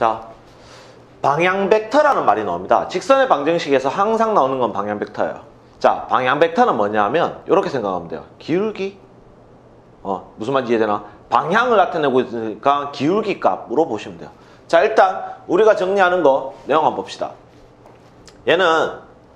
자, 방향 벡터라는 말이 나옵니다. 직선의 방정식에서 항상 나오는 건 방향 벡터예요. 자, 방향 벡터는 뭐냐면 이렇게 생각하면 돼요. 기울기. 무슨 말인지 이해되나? 방향을 나타내고 있으니까 기울기 값으로 보시면 돼요. 자, 일단 우리가 정리하는 거 내용 한번 봅시다. 얘는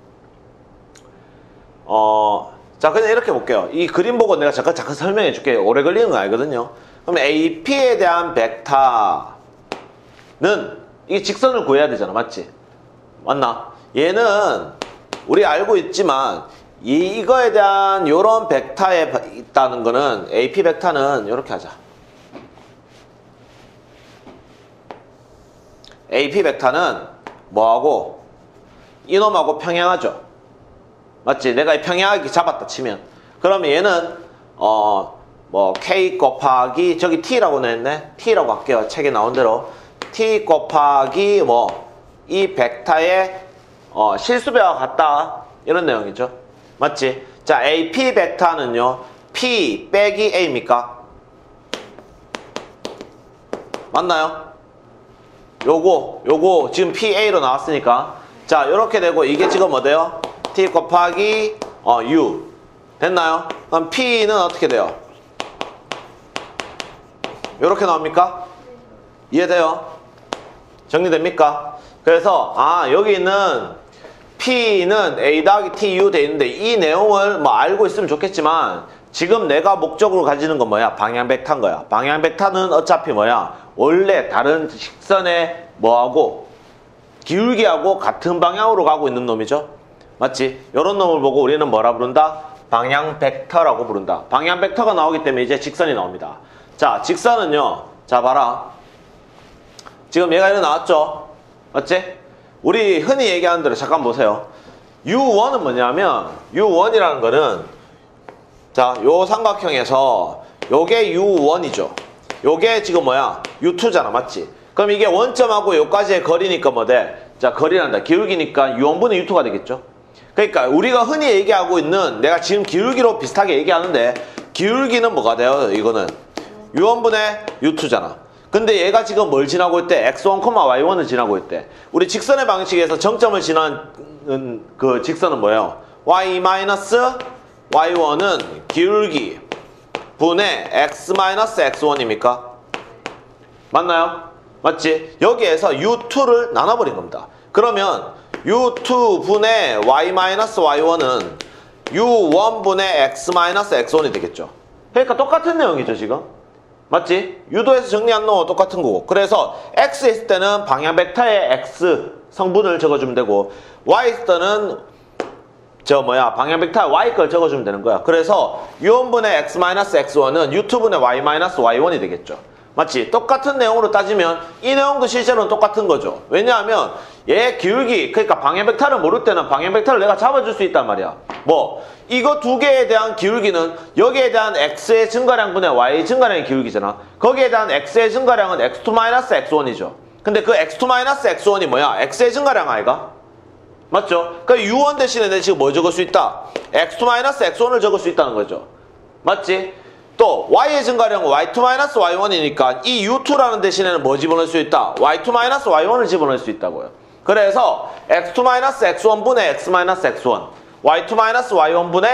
자, 그냥 이렇게 볼게요. 이 그림 보고 내가 잠깐 설명해 줄게요. 오래 걸리는 거 알거든요. 그럼 AP에 대한 벡터는 이게 직선을 구해야 되잖아. 맞지? 맞나? 얘는 우리 알고 있지만 이거에 대한 요런 벡터에 있다는 거는 AP 벡터는 이렇게 하자. AP 벡터는 뭐하고 이놈하고 평행하죠. 맞지? 내가 이 평행하게 잡았다 치면 그러면 얘는 뭐 K 곱하기 저기 T라고 냈네. T라고 할게요. 책에 나온 대로 T 곱하기 뭐 이 벡터의 실수배와 같다 이런 내용이죠. 맞지? 자, AP 벡터는요 P 빼기 A입니까? 맞나요? 요거 지금 PA로 나왔으니까 자, 요렇게 되고 이게 지금 뭐 돼요? T 곱하기 U 됐나요? 그럼 P는 어떻게 돼요? 요렇게 나옵니까? 이해돼요? 정리됩니까? 그래서 여기 있는 P는 A 더하기 TU 돼 있는데 이 내용을 뭐 알고 있으면 좋겠지만 지금 내가 목적으로 가지는 건 뭐야? 방향 벡터인 거야. 방향 벡터는 어차피 뭐야? 원래 다른 직선의 뭐하고 기울기하고 같은 방향으로 가고 있는 놈이죠. 맞지? 이런 놈을 보고 우리는 뭐라 부른다? 방향 벡터라고 부른다. 방향 벡터가 나오기 때문에 이제 직선이 나옵니다. 자, 직선은요. 자, 봐라. 지금 얘가 이렇게 나왔죠? 맞지? 우리 흔히 얘기하는 대로 잠깐 보세요. U1은 뭐냐면 U1이라는 거는 자, 요 삼각형에서 요게 U1이죠. 요게 지금 뭐야? U2잖아. 맞지? 그럼 이게 원점하고 요까지의 거리니까 뭐 돼? 자, 거리란다. 기울기니까 U1분의 U2가 되겠죠? 그러니까 우리가 흔히 얘기하고 있는 내가 지금 기울기로 비슷하게 얘기하는데 기울기는 뭐가 돼요? 이거는 U1분의 U2잖아. 근데 얘가 지금 뭘 지나고 있대? X1, Y1을 지나고 있대. 우리 직선의 방식에서 정점을 지나는 그 직선은 뭐예요? Y-Y1은 기울기 분의 X-X1입니까? 맞나요? 맞지? 여기에서 U2를 나눠버린 겁니다. 그러면 U2분의 Y-Y1은 U1분의 X-X1이 되겠죠. 그러니까 똑같은 내용이죠, 지금. 맞지? 유도에서 정리한 놈은 똑같은 거고. 그래서 X 있을 때는 방향 벡터의 X 성분을 적어주면 되고 Y 있을 때는 방향 벡터의 Y 걸 적어주면 되는 거야. 그래서 U1분의 X-X1은 U2분의 Y-Y1이 되겠죠. 맞지? 똑같은 내용으로 따지면 이 내용도 실제로는 똑같은 거죠. 왜냐하면 얘 기울기, 그러니까 방향 벡터를 모를 때는 방향 벡터를 내가 잡아줄 수 있단 말이야. 이거 두 개에 대한 기울기는 여기에 대한 X의 증가량분의 Y의 증가량의 기울기잖아. 거기에 대한 X의 증가량은 X2-X1이죠. 근데 그 X2-X1이 뭐야? X의 증가량 아이가? 맞죠? 그러니까 U1 대신에 내가 지금 뭐 적을 수 있다? X2-X1을 적을 수 있다는 거죠. 맞지? 또 Y의 증가량은 Y2-Y1이니까 이 U2라는 대신에는 뭐 집어넣을 수 있다? Y2-Y1을 집어넣을 수 있다고요. 그래서 X2-X1분의 X-X1 Y2-Y1분의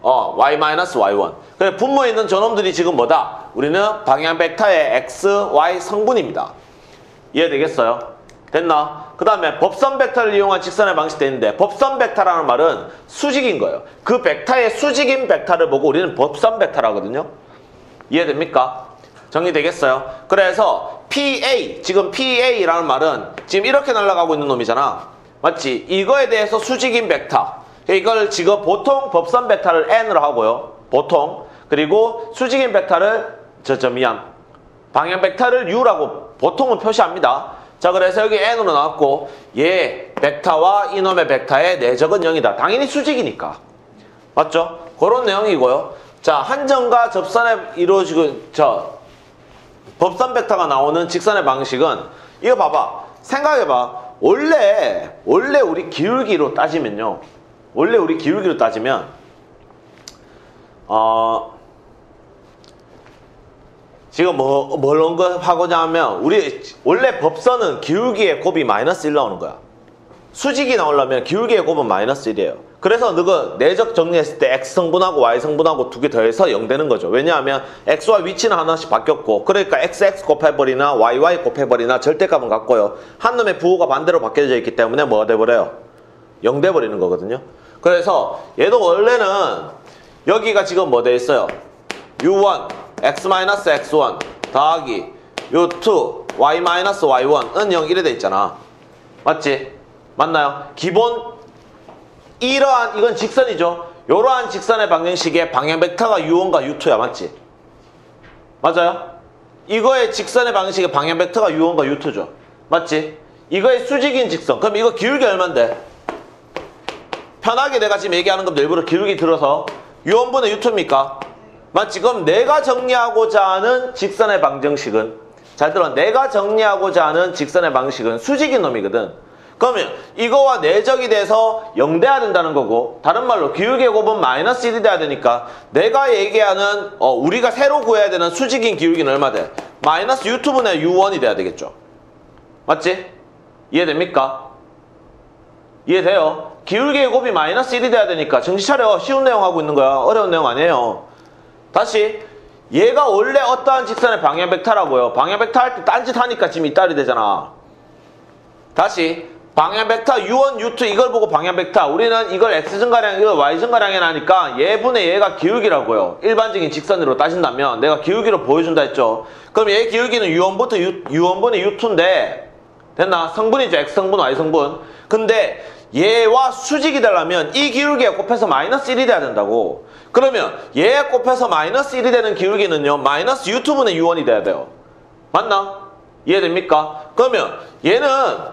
Y-Y1 그래 분모에 있는 저놈들이 지금 뭐다? 우리는 방향 벡터의 X, Y 성분입니다. 이해되겠어요? 됐나? 그 다음에 법선 벡터를 이용한 직선의 방식 되는데 법선 벡터라는 말은 수직인 거예요. 그 벡터의 수직인 벡터를 보고 우리는 법선 벡터라 하거든요. 이해됩니까? 정리되겠어요? 그래서 PA, 지금 PA라는 말은 지금 이렇게 날아가고 있는 놈이잖아. 맞지? 이거에 대해서 수직인 벡터. 이걸 지금 보통 법선 벡터를 N으로 하고요. 보통. 그리고 수직인 벡터를 방향 벡터를 U라고 보통은 표시합니다. 자, 그래서 여기 N으로 나왔고 얘 벡터와 이놈의 벡터의 내적은 0이다. 당연히 수직이니까. 맞죠? 그런 내용이고요. 자, 한점과 접선에 이루어지고 법선 벡터가 나오는 직선의 방식은 이거 봐봐. 생각해봐. 원래 우리 기울기로 따지면요. 원래 우리 기울기로 따지면 지금 뭘 언급하고자 하면 우리 원래 법선은 기울기의 곱이 마이너스 1 나오는 거야. 수직이 나오려면 기울기의 곱은 마이너스 1이에요. 그래서 너가 내적 정리했을 때 x성분하고 y성분하고 두 개 더해서 0 되는 거죠. 왜냐하면 x와 위치는 하나씩 바뀌었고 그러니까 xx 곱해버리나 yy 곱해버리나 절대값은 같고요. 한 놈의 부호가 반대로 바뀌어져 있기 때문에 뭐가 돼버려요? 0 돼버리는 거거든요. 그래서 얘도 원래는 여기가 지금 뭐 돼 있어요? u1 x-x1 더하기 u2 y-y1은 0 이래 돼 있잖아. 맞지? 맞나요? 기본 이러한 이건 직선이죠. 이러한 직선의 방정식의 방향 벡터가 u1과 u2야. 맞지? 맞아요? 이거의 직선의 방정식의 방향 벡터가 u1과 u2죠. 맞지? 이거의 수직인 직선. 그럼 이거 기울기 얼만데? 편하게 내가 지금 얘기하는 건 일부러 기울기 들어서 u1분의 u2입니까? 맞지? 그럼 내가 정리하고자 하는 직선의 방정식은 잘 들어. 내가 정리하고자 하는 직선의 방정식은 수직인 놈이거든. 그러면 이거와 내적이 돼서 0 돼야 된다는 거고 다른 말로 기울기의 곱은 마이너스 1이 돼야 되니까 내가 얘기하는 우리가 새로 구해야 되는 수직인 기울기는 얼마 돼? 마이너스 u2분의 u1이 돼야 되겠죠. 맞지? 이해됩니까? 이해돼요? 기울기의 곱이 마이너스 1이 돼야 되니까 정신 차려. 쉬운 내용 하고 있는 거야. 어려운 내용 아니에요. 다시 얘가 원래 어떠한 직선의 방향 벡터라고요. 방향 벡터 할 때 딴짓 하니까 지금 이따리 되잖아. 다시 방향 벡터 u1, u2 이걸 보고 방향 벡터 우리는 이걸 x증가량 이걸 y증가량에 나니까 얘분의 얘가 기울기라고요. 일반적인 직선으로 따진다면 내가 기울기로 보여준다 했죠. 그럼 얘 기울기는 u1분의 u2인데 됐나? 성분이죠. x성분, y성분. 근데 얘와 수직이 되려면 이 기울기에 곱해서 마이너스 1이 돼야 된다고. 그러면 얘에 곱해서 마이너스 1이 되는 기울기는요. 마이너스 u2분의 u1이 돼야 돼요. 맞나? 이해됩니까? 그러면 얘는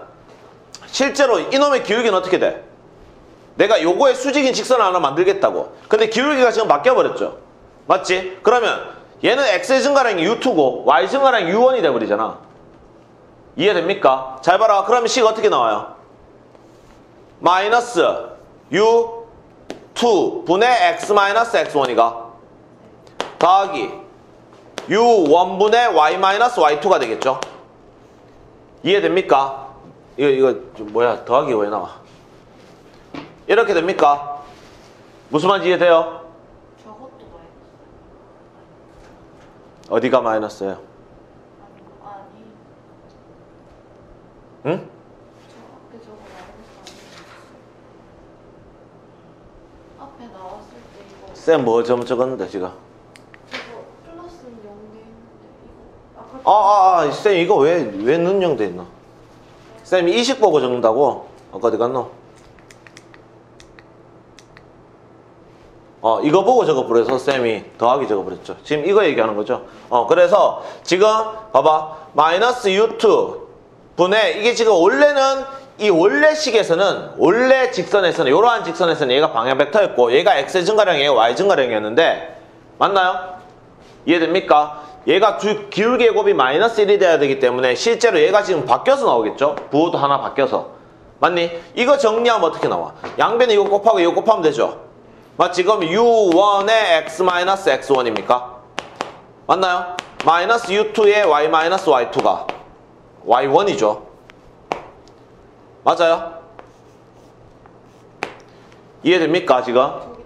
실제로 이놈의 기울기는 어떻게 돼? 내가 요거의 수직인 직선을 하나 만들겠다고. 근데 기울기가 지금 바뀌어버렸죠. 맞지? 그러면 얘는 x의 증가량이 u2고 y 증가량이 u1이 돼버리잖아. 이해됩니까? 잘 봐라. 그러면 식 어떻게 나와요? 마이너스 u2 분의 x-x1이가 더하기 u1분의 y-y2가 되겠죠? 이해됩니까? 이거 뭐야? 더하기 왜 나와? 이렇게 됩니까? 무슨 말인지 이해돼요? 저것도 마이너스. 어디가 마이너스예요? 아니. 응? 저 앞에 저거 마이너스 아니에요. 앞에 나왔을 때 이거. 쌤 뭐 점 적었는데 지금? 저거 플러스는 0돼 있는데 이거. 아까. 쌤 이거 왜 는영 돼 있나? 쌤이 이식 보고 적는다고? 어디 갔노? 이거 보고 적어버려서 쌤이 더하기 적어버렸죠. 지금 이거 얘기하는 거죠. 그래서 지금 봐봐. 마이너스 u2 분의 이게 지금 원래는 이 원래 식에서는 원래 직선에서는 이러한 직선에서는 얘가 방향 벡터였고 얘가 x 증가량 얘가 y 증가량이었는데 맞나요? 이해됩니까? 얘가 기울기의 곱이 마이너스 1이 돼야 되기 때문에 실제로 얘가 지금 바뀌어서 나오겠죠? 부호도 하나 바뀌어서. 맞니? 이거 정리하면 어떻게 나와? 양변에 이거 곱하고 이거 곱하면 되죠? 맞지? 그럼 u1의 x-x1입니까? 맞나요? 마이너스 u2의 y-y2가 y1이죠. 맞아요? 이해됩니까 지금? 저기도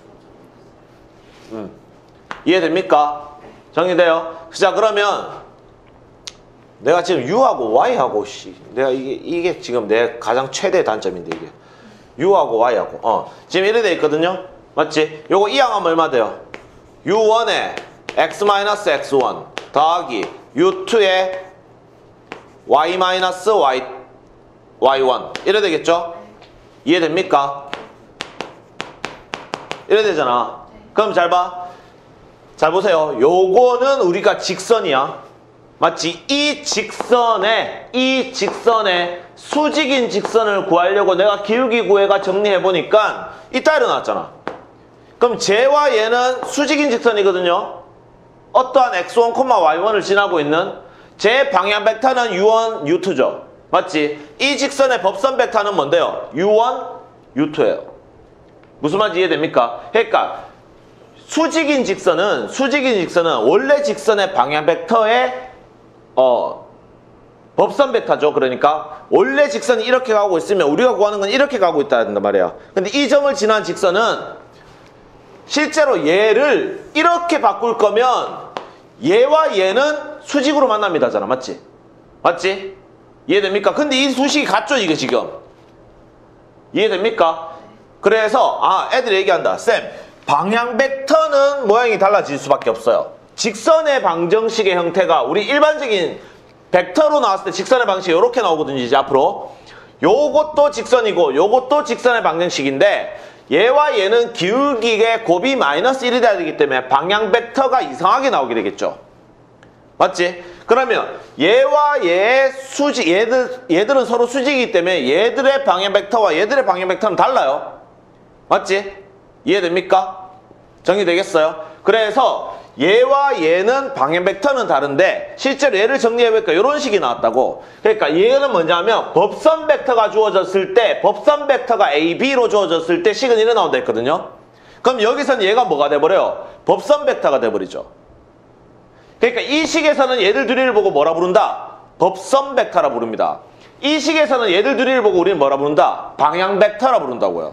y2가 이해됩니까? 정리돼요? 자 그러면 내가 지금 u하고 y하고 내가 이게 지금 내 가장 최대 단점인데 이게 u하고 y하고 지금 이래 돼 있거든요. 맞지? 요거 이항하면 얼마 돼요? u1의 x-x1 더하기 u2의 y-y1 이래 되겠죠? 이해됩니까? 이래 되잖아. 그럼 잘 봐. 잘 보세요. 요거는 우리가 직선이야. 맞지? 이 직선에 수직인 직선을 구하려고 내가 기울기 구해가 정리해보니까 이따 일어났잖아. 그럼 쟤와 얘는 수직인 직선이거든요. 어떠한 x1, y1을 지나고 있는 제 방향 벡터는 u1, u2죠. 맞지? 이 직선의 법선 벡터는 뭔데요? u1, u2예요. 무슨 말인지 이해됩니까? 그러니까 수직인 직선은 원래 직선의 방향 벡터의 법선 벡터죠. 그러니까 원래 직선이 이렇게 가고 있으면 우리가 구하는 건 이렇게 가고 있다는 말이야. 근데 이 점을 지난 직선은 실제로 얘를 이렇게 바꿀 거면 얘와 얘는 수직으로 만납니다잖아. 맞지? 맞지? 이해됩니까? 근데 이 수식이 같죠, 이게 지금. 이해됩니까? 그래서 애들이 얘기한다. 쌤, 방향 벡터는 모양이 달라질 수밖에 없어요. 직선의 방정식의 형태가 우리 일반적인 벡터로 나왔을 때 직선의 방식이 이렇게 나오거든요. 이제 앞으로 요것도 직선이고 요것도 직선의 방정식인데 얘와 얘는 기울기의 곱이 -1이 돼야 되기 때문에 방향 벡터가 이상하게 나오게 되겠죠. 맞지? 그러면 얘와 얘의 수직, 얘들은 서로 수직이기 때문에 얘들의 방향 벡터와 얘들의 방향 벡터는 달라요. 맞지? 이해됩니까? 정리되겠어요? 그래서 얘와 얘는 방향 벡터는 다른데 실제로 얘를 정리해보니까 이런 식이 나왔다고. 그러니까 얘는 뭐냐면 법선 벡터가 주어졌을 때 법선 벡터가 AB로 주어졌을 때 식은 이래 나온다 했거든요. 그럼 여기서는 얘가 뭐가 돼버려요? 법선 벡터가 돼버리죠. 그러니까 이 식에서는 얘들 둘이를 보고 뭐라 부른다? 법선 벡터라 부릅니다. 이 식에서는 얘들 둘이를 보고 우리는 뭐라 부른다? 방향 벡터라 부른다고요.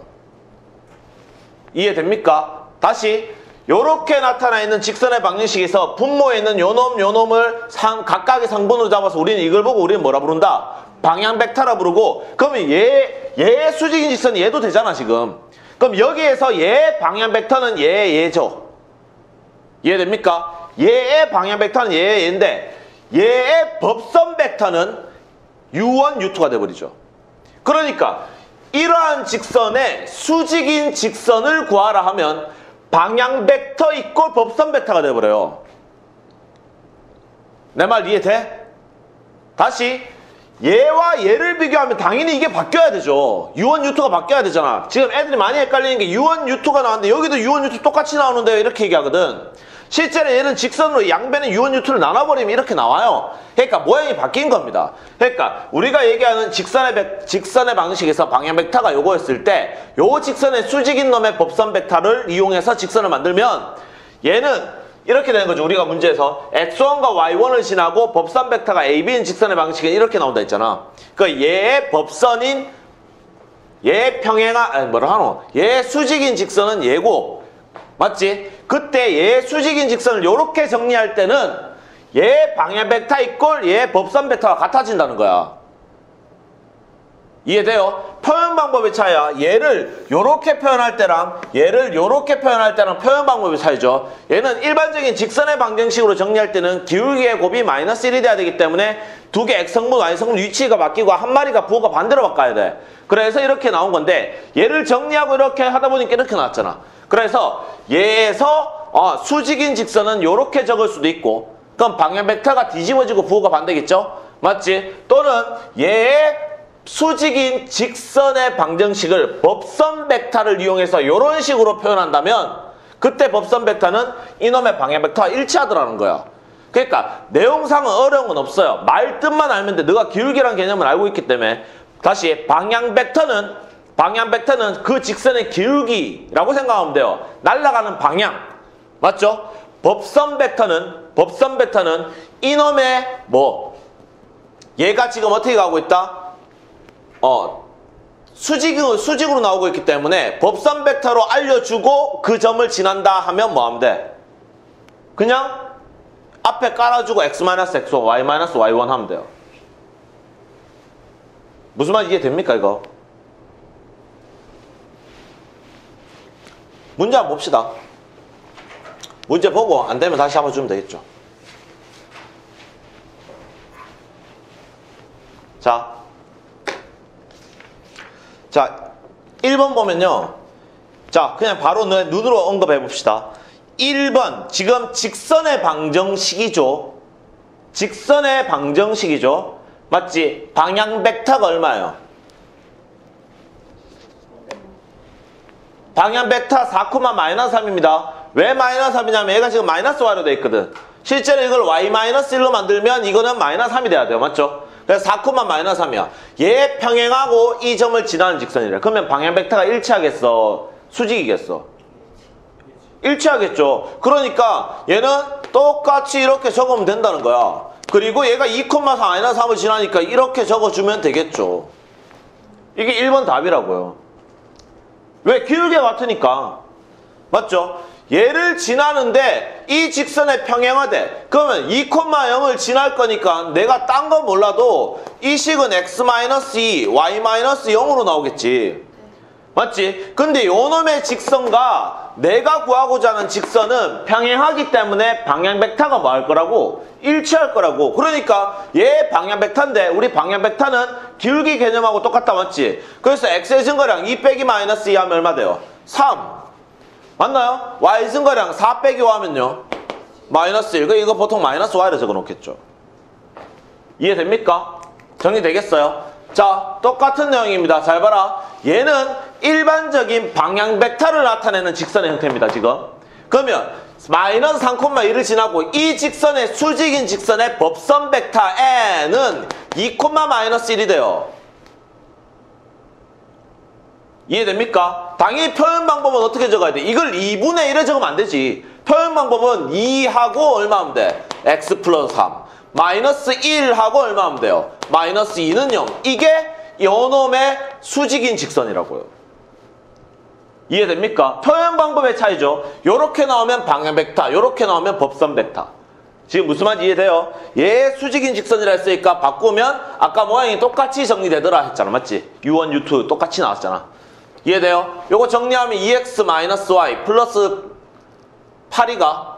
이해됩니까? 다시 요렇게 나타나 있는 직선의 방정식에서 분모에 있는 요놈을 각각의 성분으로 잡아서 우리는 이걸 보고 우리는 뭐라 부른다? 방향 벡터라 부르고. 그러면 얘 수직인 직선이 얘도 되잖아 지금. 그럼 여기에서 얘 방향 벡터는 얘죠. 이해됩니까? 얘의 방향 벡터는 얘인데 얘의 법선 벡터는 U1, U2가 돼버리죠. 그러니까 이러한 직선의 수직인 직선을 구하라 하면 방향 벡터 이꼴 법선 벡터가 돼버려요. 내 말 이해돼? 다시 얘와 얘를 비교하면 당연히 이게 바뀌어야 되죠. U1, U2가 바뀌어야 되잖아. 지금 애들이 많이 헷갈리는 게 U1, U2가 나왔는데 여기도 U1, U2 똑같이 나오는데 이렇게 얘기하거든. 실제로 얘는 직선으로 양변에 U1, U2를 나눠버리면 이렇게 나와요. 그러니까 모양이 바뀐 겁니다. 그러니까 우리가 얘기하는 직선의 방식에서 방향 벡터가 요거였을 때 요 직선의 수직인 놈의 법선 벡터를 이용해서 직선을 만들면 얘는 이렇게 되는 거죠. 우리가 문제에서 x1과 y1을 지나고 법선 벡터가 AB인 직선의 방식은 이렇게 나온다 했잖아. 그러니까 얘의 법선인 얘 얘 수직인 직선은 얘고 맞지? 그때 얘 수직인 직선을 이렇게 정리할 때는 얘 방향 벡터 이꼴 얘 법선 벡터가 같아진다는 거야. 이해돼요? 표현 방법의 차이야. 얘를 요렇게 표현할 때랑 얘를 요렇게 표현할 때랑 표현 방법의 차이죠. 얘는 일반적인 직선의 방정식으로 정리할 때는 기울기의 곱이 -1이 돼야 되기 때문에 두 개 X성분, Y성분 위치가 바뀌고 한 마리가 부호가 반대로 바꿔야 돼. 그래서 이렇게 나온 건데 얘를 정리하고 이렇게 하다 보니까 이렇게 나왔잖아. 그래서 얘에서 수직인 직선은 요렇게 적을 수도 있고 그럼 방향 벡터가 뒤집어지고 부호가 반대겠죠? 맞지? 또는 얘의 수직인 직선의 방정식을 법선 벡터를 이용해서 이런 식으로 표현한다면 그때 법선 벡터는 이놈의 방향 벡터와 일치하더라는 거야. 그러니까 내용상은 어려운 건 없어요. 말 뜻만 알면 돼. 너가 기울기란 개념을 알고 있기 때문에. 다시 방향 벡터는 그 직선의 기울기라고 생각하면 돼요. 날아가는 방향. 맞죠? 법선 벡터는 이놈의 얘가 지금 어떻게 가고 있다? 수직으로 나오고 있기 때문에 법선 벡터로 알려주고 그 점을 지난다 하면 뭐 하면 돼? 그냥 앞에 깔아주고 x-x1, y-y1 하면 돼요. 무슨 말 이해됩니까 이거? 문제 한번 봅시다. 문제 보고 안 되면 다시 한번 주면 되겠죠. 자, 1번 보면요. 자, 그냥 바로 눈으로 언급해 봅시다. 1번, 지금 직선의 방정식이죠. 직선의 방정식이죠. 맞지? 방향 벡터가 얼마예요? 방향 벡터 4,-3입니다. 왜 -3이냐면 얘가 지금 -y로 돼 있거든. 실제로 이걸 y-1로 만들면 이거는 -3이 돼야 돼요. 맞죠? 그래서 4,-3이야. 얘 평행하고 이 점을 지나는 직선이래. 그러면 방향 벡터가 일치하겠어? 수직이겠어? 일치하겠죠. 그러니까 얘는 똑같이 이렇게 적으면 된다는 거야. 그리고 얘가 2,4-3을 지나니까 이렇게 적어주면 되겠죠. 이게 1번 답이라고요. 왜? 기울기가 같으니까. 맞죠? 얘를 지나는데 이 직선에 평행하대. 그러면 2,0을 지날 거니까 내가 딴 건 몰라도 이 식은 x-2, y-0으로 나오겠지. 맞지? 근데 요 놈의 직선과 내가 구하고자 하는 직선은 평행하기 때문에 방향 벡터가 뭐 할 거라고? 일치할 거라고. 그러니까 얘 방향 벡터인데 우리 방향 벡터는 기울기 개념하고 똑같다. 맞지? 그래서 x의 증거량 2 빼기 마이너스 2 하면 얼마 돼요? 3. 맞나요? y 증거량 4 빼기 5 하면요? 마이너스 1. 이거 보통 마이너스 y로 적어 놓겠죠. 이해됩니까? 정리되겠어요? 자, 똑같은 내용입니다. 잘 봐라. 얘는 일반적인 방향 벡터를 나타내는 직선의 형태입니다. 지금. 그러면 마이너스 3,1을 지나고 이 직선의 수직인 직선의 법선 벡터 n은 2,-1이 돼요. 이해됩니까? 당연히 표현 방법은 어떻게 적어야 돼? 이걸 2분의 1에 적으면 안 되지. 표현 방법은 2하고 얼마 하면 돼? x 플러스 3. 마이너스 1하고 얼마 하면 돼요? 마이너스 2는 0. 이게 요놈의 수직인 직선이라고요. 이해됩니까? 표현 방법의 차이죠. 요렇게 나오면 방향 벡터, 요렇게 나오면 법선 벡터. 지금 무슨 말인지 이해돼요? 얘 수직인 직선이라 했으니까 바꾸면 아까 모양이 똑같이 정리되더라 했잖아. 맞지? U1, U2 똑같이 나왔잖아. 이해돼요? 요거 정리하면 2x-y 플러스 8이가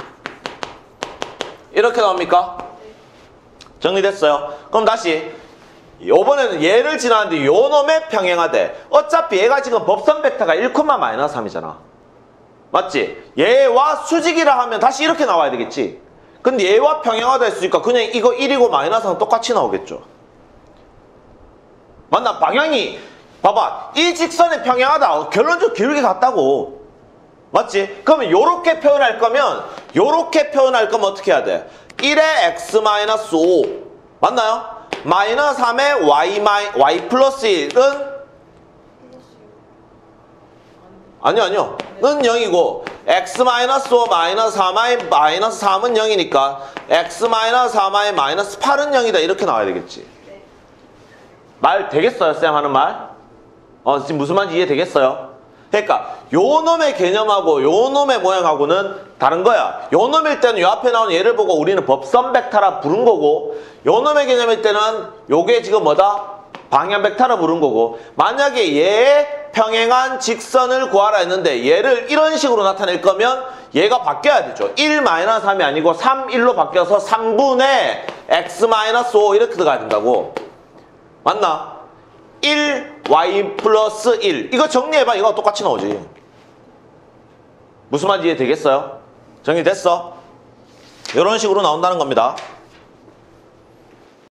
이렇게 나옵니까? 정리됐어요? 그럼 다시 요번에는 얘를 지나는데 요 놈에 평행하대. 어차피 얘가 지금 법선 벡터가 1,-3이잖아. 맞지? 얘와 수직이라 하면 다시 이렇게 나와야 되겠지. 근데 얘와 평행하다 했으니까 그냥 이거 1이고 마이너스는 똑같이 나오겠죠. 맞나? 방향이 봐봐. 이 직선에 평행하다. 결론적으로 기울기 같다고. 맞지? 그러면 요렇게 표현할 거면 어떻게 해야 돼? 1의 x-5 맞나요? 마이너스 3의 y 플러스 1은 아니요. 는 0이고 x-5 마이너스 3의 마이너스 3은 0이니까 x-3의 마이너스 8은 0이다. 이렇게 나와야 되겠지. 말 되겠어요? 쌤 하는 말? 지금 무슨 말인지 이해되겠어요? 그러니까 요 놈의 개념하고 요 놈의 모양하고는 다른 거야. 요 놈일 때는 요 앞에 나오는 얘를 보고 우리는 법선 벡터라 부른 거고 요 놈의 개념일 때는 요게 지금 뭐다? 방향 벡터라 부른 거고 만약에 얘의 평행한 직선을 구하라 했는데 얘를 이런 식으로 나타낼 거면 얘가 바뀌어야 되죠. 1-3이 아니고 3, 1로 바뀌어서 3분의 x-5 이렇게 들어가야 된다고. 맞나? 1, y 플러스 1. 이거 정리해봐. 이거 똑같이 나오지. 무슨 말인지 이해되겠어요? 정리됐어? 이런 식으로 나온다는 겁니다.